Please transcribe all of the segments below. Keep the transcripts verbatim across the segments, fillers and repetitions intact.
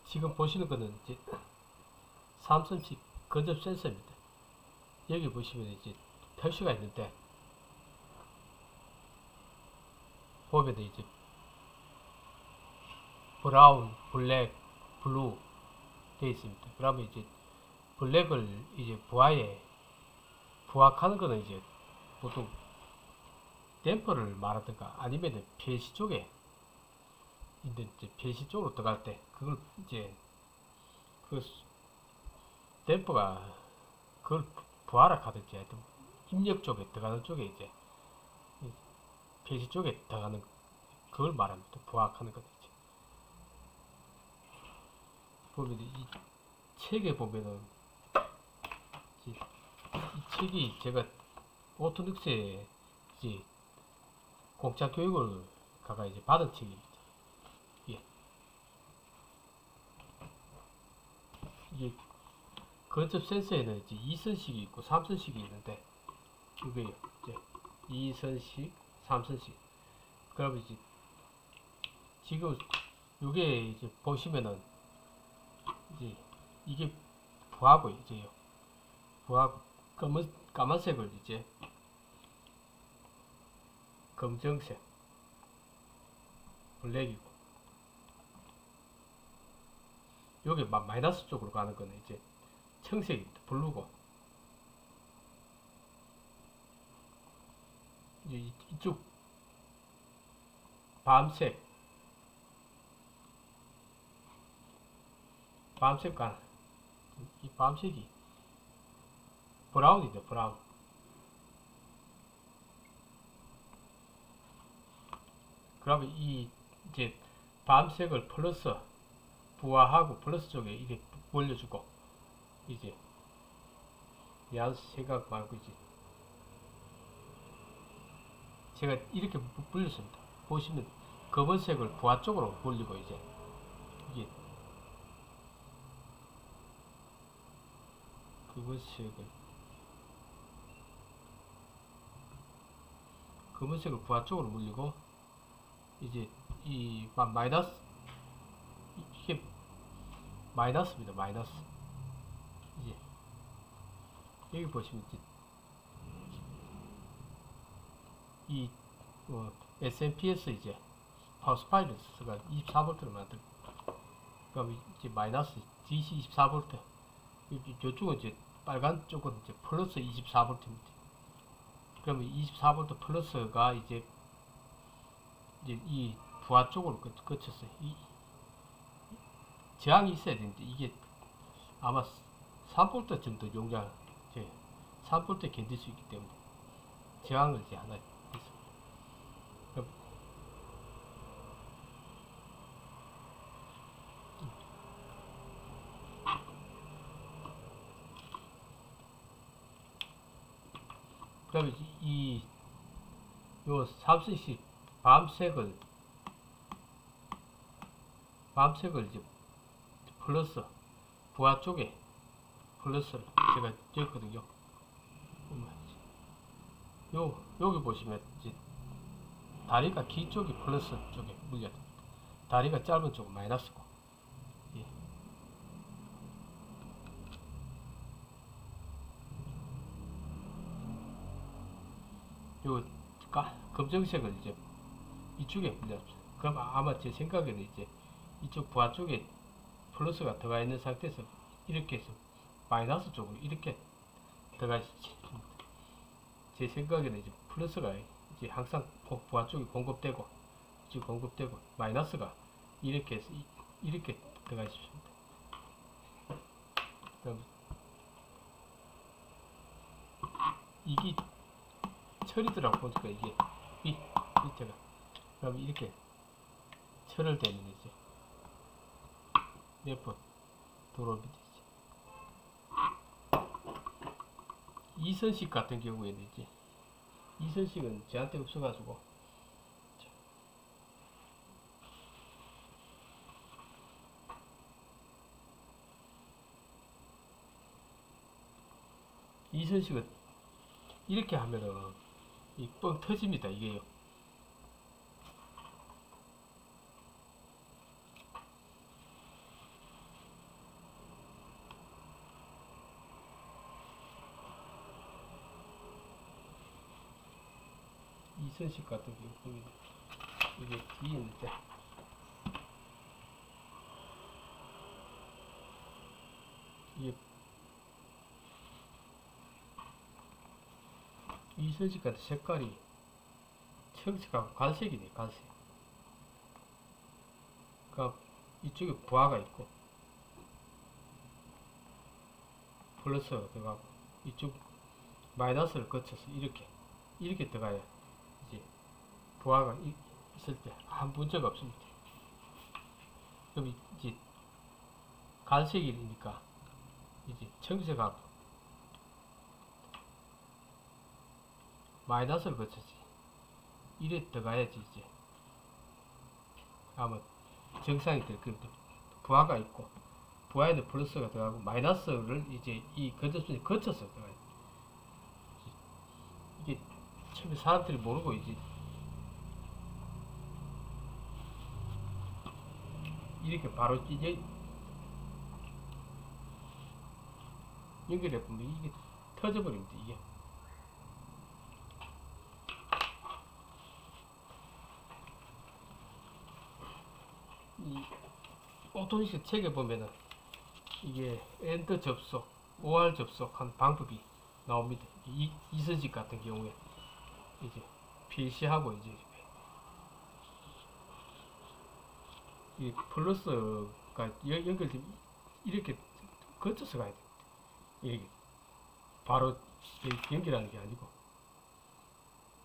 지금 보시는 거는 이제 삼성식 근접 센서입니다. 여기 보시면 이제 표시가 있는데 보면 이제 브라운, 블랙, 블루 되어 있습니다. 그러면 이제 블랙을 이제 부하에 부하하는 거는 이제 보통 댐퍼를 말하든가 아니면 배시 쪽에 있는 이제 배시 쪽으로 들어갈 때 그걸 이제 그 댐퍼가 그걸 부하라 하든지 하여튼 입력 쪽에 들어가는 쪽에 이제 배시 쪽에 들어가는 그걸 말합니다. 부하하는 거죠. 보면 이 책에 보면은 이, 이 책이 제가 오토닉스에 이제 공짜 교육을 가가 이제 받은 책입니다. 예. 이게 근접 센서에는 이제 이선식이 있고 삼선식이 있는데 이게 이제 이선식, 삼선식. 그러면 이제 지금 이게 이제 보시면은 이제 이게 부하고 이제요. 부하고 검은 까만색을 이제 검정색, 블랙이고 여기 마이너스 쪽으로 가는 거는 이제 청색입니다. 블루고 이제 이쪽 밤색, 밤색깔 이 밤색이 브라운이죠. 브라운. 그러면 이 이제 밤색을 플러스 부하하고 플러스 쪽에 이게 올려주고 이제 야한 생각 말고 이제 제가 이렇게 불렸습니다. 보시면 검은색을 부하 쪽으로 올리고 이제 이게 검은색을 검은색을 부하 쪽으로 물리고 이제 이 마이너스 이게 마이너스입니다. 마이너스 이제 여기 보시면 이제 이 어, 에스엠피에스 이제 파워스파이러스가 이십사 볼트를 만들. 그럼 이제 마이너스 디씨 이십사 볼트. 이쪽은 이제 빨간 쪽은 이제 플러스 이십사 볼트입니다. 그러면 이십사 볼트 플러스가 이제 이제 이 부하 쪽으로 거쳤어요. 이 저항이 있어야 되는데 이게 아마 삼 볼트 정도 용량, 이제 삼 볼트 견딜 수 있기 때문에 저항을 이제 하나 있습니다. 그러면 이 요 삼선식 밤색을 밤색을 이제 플러스 부하 쪽에 플러스를 제가 적거든요. 요 여기 보시면 이제 다리가 긴 쪽이 플러스 쪽에 물려, 다리가 짧은 쪽은 마이너스고. 예. 요 검정색을 이제 이쪽에 물렸죠. 그럼 아마 제 생각에는 이제 이쪽 부하 쪽에 플러스가 들어가 있는 상태에서 이렇게 해서 마이너스 쪽으로 이렇게 들어가시죠. 제 생각에는 이제 플러스가 이제 항상 부하 쪽에 공급되고 이쪽 공급되고 마이너스가 이렇게 해서 이, 이렇게 들어가십시오. 그럼 이게 철이더라고 보니까 이게 이 밑에가 그럼 이렇게 철을 대면 이제 몇 번 들어옵니다. 이선식 같은 경우에는 이제 이선식은 저한테 없어가지고 이선식은 이렇게 하면은 이 뻥 터집니다. 이게요. 이선식 같은 경우 보면 이게 뒤에 있는데 이게 이선식 같은 색깔이 청색하고 갈색이네. 갈색. 그러니까 이쪽에 부하가 있고 플러스가 들어가고 이쪽 마이너스를 거쳐서 이렇게 이렇게 들어가야 이제 부하가 이, 있을 때 한 문제가 없습니다. 그럼 이제 갈색이니까 이제 청색하고 마이너스를 거쳐서 이래 들어가야지 이제 아마 정상이 될 겁니다. 부하가 있고 부하에는 플러스가 들어가고 마이너스를 이제 이 거쳐서 거쳐서 들어가요. 이게 처음에 사람들이 모르고 이제 이렇게 바로 이제 연결해 보면 이게 터져버립니다. 이게 이 오토디스 책에 보면은 이게 엔터 접속, 오알 접속한 방법이 나옵니다. 이, 이선식 같은 경우에 이제 필시하고 이제 이 플러스가 연결되면 이렇게 거쳐서 가야 됩니다. 이렇게 바로 연결하는 게 아니고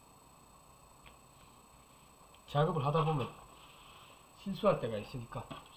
작업을 하다 보면 실수할 때가 있으니까